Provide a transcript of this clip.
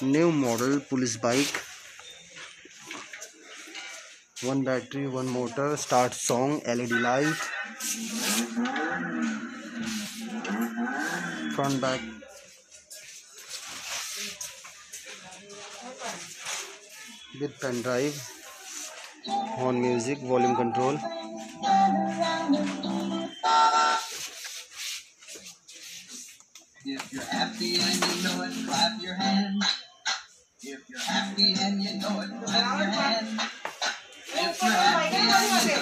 New model police bike. One battery, one motor. Start song. LED light. Front back. With pen drive. On music. Volume control. If you're happy and you know it, clap your hands. If you're happy and you know it, clap your hands. If you're happy and you know it.